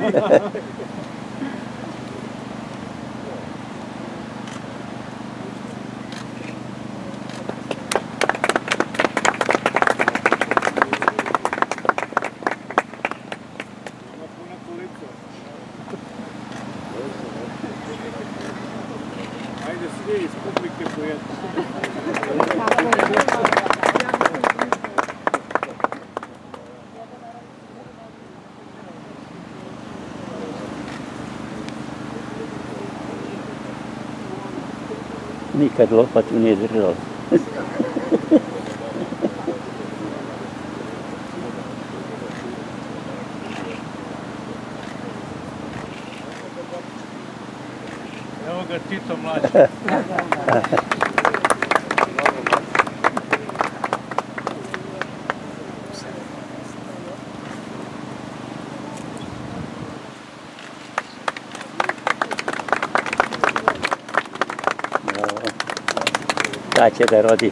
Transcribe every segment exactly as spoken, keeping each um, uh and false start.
Ajde svi iz publike po jednu. Nikad lopatu nije držao. Evo ga Tito mlađi. Da će da rodi.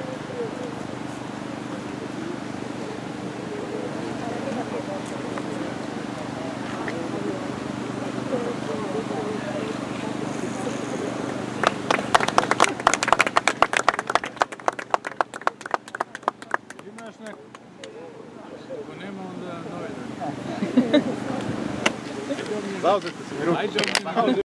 Imaš neko? Ako nema, onda novinar. Zauzete se mi ruku.